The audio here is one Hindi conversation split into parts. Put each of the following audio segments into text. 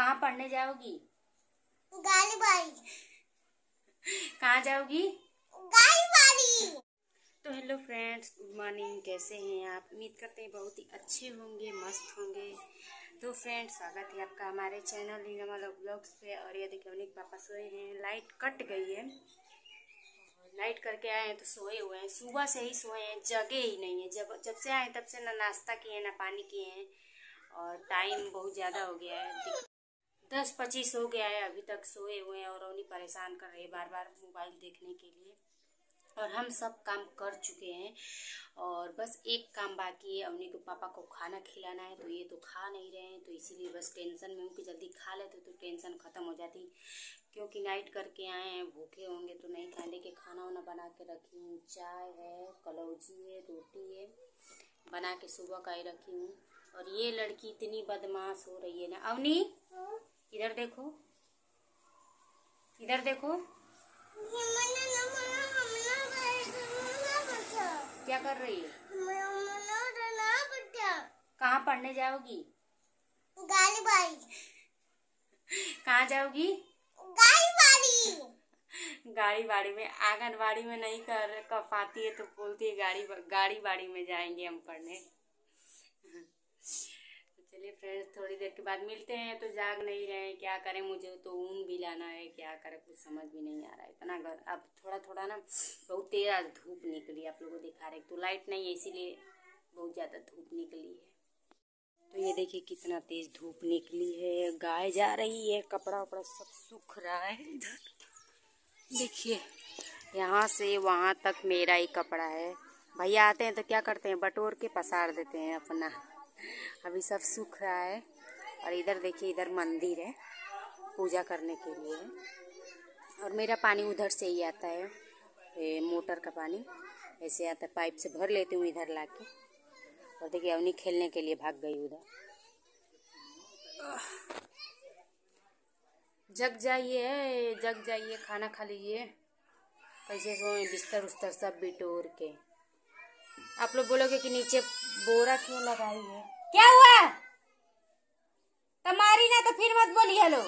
कहाँ पढ़ने जाओगी? गाली बारी। कहाँ जाओगी? गाली बारी। तो हेलो फ्रेंड्स, गुड मॉर्निंग। कैसे हैं आप? उम्मीद करते हैं बहुत ही अच्छे होंगे, मस्त होंगे। तो फ्रेंड्स, स्वागत है आपका हमारे चैनल नीलम ब्लॉग्स पे। और ये देखिए अवनी के पापा सोए हैं। लाइट कट गई है, लाइट करके आए हैं तो सोए हुए हैं। सुबह से ही सोए हैं, जगे ही नहीं है। जब से आए तब से ना नाश्ता किए हैं ना पानी किए हैं। और टाइम बहुत ज़्यादा हो गया है, 10:25 हो गया है, अभी तक सोए हुए हैं। और अवनी परेशान कर रही है बार बार मोबाइल देखने के लिए। और हम सब काम कर चुके हैं और बस एक काम बाकी है। अवनी को पापा को खाना खिलाना है, तो ये तो खा नहीं रहे हैं, तो इसीलिए बस टेंशन में हूँ कि जल्दी खा लेते तो टेंशन ख़त्म हो जाती। क्योंकि नाइट करके आए हैं, भूखे होंगे तो नहीं खाने के। खाना वाना बना के रखी हूँ, चाय है, कलौजी है, रोटी है, बना के सुबह का ही रखी हूँ। और ये लड़की इतनी बदमाश हो रही है ना। अवनी, इधर देखो, इधर देखो, क्या कर रही है? कहाँ पढ़ने जाओगी? गाली बारी। कहाँ जाओगी? गाली बारी। गाड़ी बाड़ी में, आंगनबाड़ी में नहीं कर पाती है तो बोलती है गाड़ी बाड़ी में जाएंगे हम पढ़ने। तो चलिए फ्रेंड्स, थोड़ी देर के बाद मिलते हैं। तो जाग नहीं रहे हैं, क्या करें, मुझे तो ऊन भी लाना है, क्या करें कुछ समझ भी नहीं आ रहा है। इतना अब थोड़ा थोड़ा ना बहुत तेज आज धूप निकली, आप लोगों को दिखा रहे। तो लाइट नहीं है, इसीलिए बहुत ज़्यादा धूप निकली है। तो ये देखिए कितना तेज धूप निकली है। गाय जा रही है, कपड़ा वपड़ा सब सूख रहा है। इधर देखिए, यहाँ से वहाँ तक मेरा ही कपड़ा है। भैया आते हैं तो क्या करते हैं, बटोर के पसार देते हैं अपना। अभी सब सूख रहा है। और इधर देखिए, इधर मंदिर है पूजा करने के लिए। और मेरा पानी उधर से ही आता है, मोटर का पानी ऐसे आता है, पाइप से भर लेती हूँ इधर लाके। और देखिए अवनी खेलने के लिए भाग गई उधर। जग जाइए, खाना खा लीजिए। कैसे सोए, बिस्तर उस्तर सब बिटोर के। आप लोग बोलोगे कि नीचे बोरा क्यों लगाई है? क्या हुआ? तुम्हारी ना तो फिर मत बोली हेलो।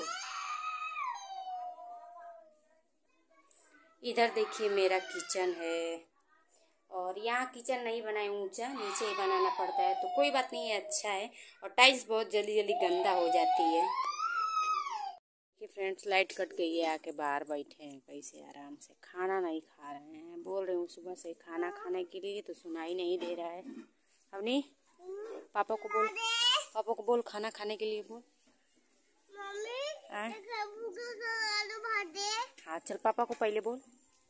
इधर देखिए मेरा किचन है। और यहाँ किचन नहीं बनाए ऊंचा, नीचे ही बनाना पड़ता है। तो कोई बात नहीं है, अच्छा है। और टाइल्स बहुत जल्दी जल्दी गंदा हो जाती है। कि फ्रेंड्स, लाइट कट गई है, आके बाहर बैठे हैं कैसे आराम से। खाना नहीं खा रहे हैं, बोल रही हूँ सुबह से खाना खाने के लिए, तो सुनाई नहीं दे रहा है। अवनी, पापा को बोल खाना खाने के लिए बोल। हाँ चल, पापा को पहले बोल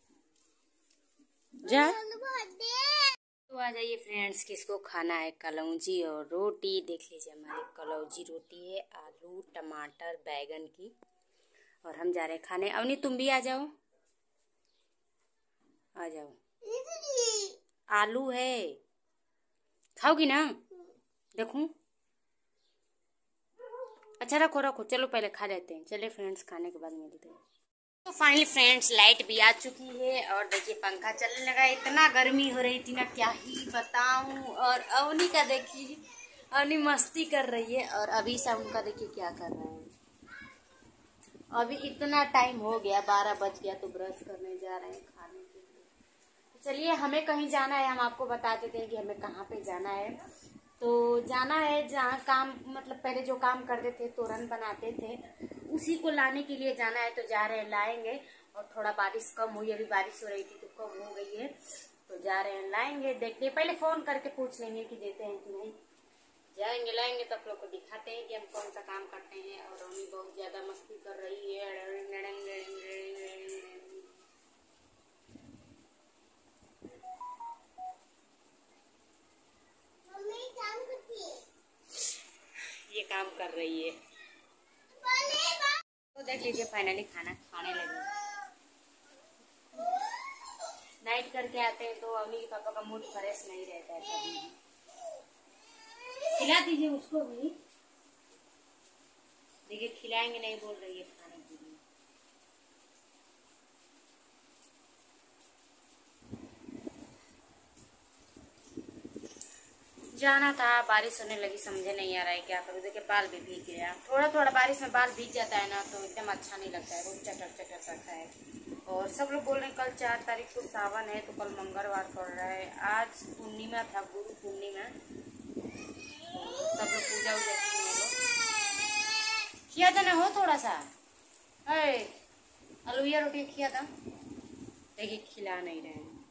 जा। तो आ जाइए फ्रेंड्स, किसको खाना है कलौजी और रोटी। देख लीजिए हमारी कलौजी रोटी है, आलू टमाटर बैगन की। और हम जा रहे हैं खाने। अवनी तुम भी आ जाओ, आ जाओ। आलू है, खाओगी ना? देखूं? अच्छा रखो रखो, चलो पहले खा लेते हैं। चलिए फ्रेंड्स, खाने के बाद मिलते हैं। तो फाइनली फ्रेंड्स, लाइट भी आ चुकी है। और देखिए पंखा चलने लगा। इतना गर्मी हो रही थी ना, क्या ही बताऊं। और अवनी का देखिए, अवनी मस्ती कर रही है। और अभी साउंड का देखिए क्या कर रहा है। अभी इतना टाइम हो गया, 12 बज गया, तो ब्रश करने जा रहे हैं खाने के लिए। तो चलिए, हमें कहीं जाना है, हम आपको बता देते हैं कि हमें कहाँ पे जाना है। तो जाना है जहाँ काम, मतलब पहले जो काम करते थे, तोरन बनाते थे, उसी को लाने के लिए जाना है। तो जा रहे हैं, लाएंगे। और थोड़ा बारिश कम हुई, अभी बारिश हो रही थी तो कम हो गई है, तो जा रहे हैं, लाएंगे। देखते हैं, पहले फोन करके पूछ लेंगे कि देते हैं कि नहीं। जाएंगे लाएंगे तो आप लोग को दिखाते हैं कि हम कौन सा काम करते हैं। और मम्मी बहुत ज्यादा मस्ती कर रही है। ये काम कर रही है। तो देख लीजिए फाइनली खाना खाने लगे। नाइट करके आते हैं तो अम्मी के पापा का मूड फ्रेश नहीं रहता है कभी भी। खिला दीजिए उसको भी। देखिए खिलाएंगे नहीं बोल रही है खाने के लिए। जाना था, बारिश होने लगी, समझे नहीं आ रहा है क्या करूँ। देखिए बाल भी भीग गया। थोड़ा थोड़ा बारिश में बाल भीग जाता है ना तो एकदम अच्छा नहीं लगता है, रोज चटर चटर करता है। और सब लोग बोल रहे हैं कल 4 तारीख को सावन है, तो कल मंगलवार पड़ रहा है। आज पूर्णिमा था, गुरु पूर्णिमा, तो सब लोग पूजा वूजा किए लोग। खिया था ना हो थोड़ा सा है, आलूया रोटी खिया था। देखिए खिला नहीं रहे हैं।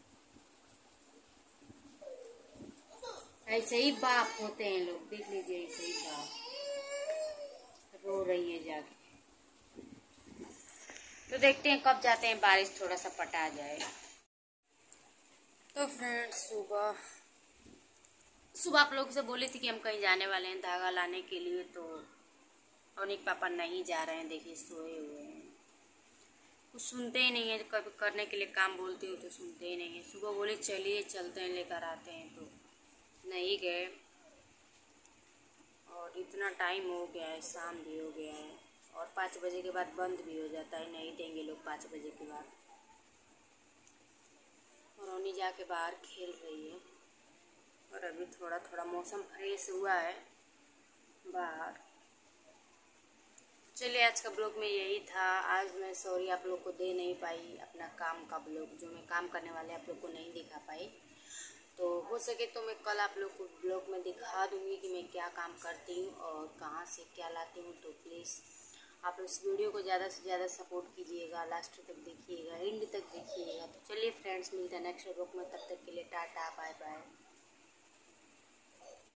ऐसे ही बाप होते हैं लोग, देख लीजिए ऐसे ही बाप। रो रही है जाके। तो देखते हैं कब जाते हैं, बारिश थोड़ा सा पटा जाए। तो फ्रेंड्स सुबह सुबह आप लोगों से बोली थी कि हम कहीं जाने वाले हैं धागा लाने के लिए, तो अनिक पापा नहीं जा रहे हैं। देखिए सोए हुए हैं, कुछ सुनते ही नहीं है। कभी करने के लिए काम बोलती हूँ तो सुनते ही नहीं है। सुबह बोले चलिए चलते हैं, लेकर आते हैं, तो नहीं गए। और इतना टाइम हो गया है, शाम भी हो गया है, और 5 बजे के बाद बंद भी हो जाता है, नहीं देंगे लोग 5 बजे के बाद। और रोनी जाके बाहर खेल रही है, और अभी थोड़ा थोड़ा मौसम फ्रेश हुआ है बाहर। चलिए आज का ब्लॉग में यही था। आज मैं सॉरी आप लोग को दे नहीं पाई अपना काम का ब्लॉग, जो मैं काम करने वाले आप लोग को नहीं दिखा पाई। तो हो सके तो मैं कल आप लोग को ब्लॉग में दिखा दूंगी कि मैं क्या काम करती हूँ और कहाँ से क्या लाती हूँ। तो प्लीज़ आप लोग इस वीडियो को ज़्यादा से ज़्यादा सपोर्ट कीजिएगा, लास्ट तक देखिएगा, एंड तक देखिएगा। तो चलिए फ्रेंड्स, मिलते हैं नेक्स्ट ब्लॉग में, तब तक के लिए टाटा बाय बाय।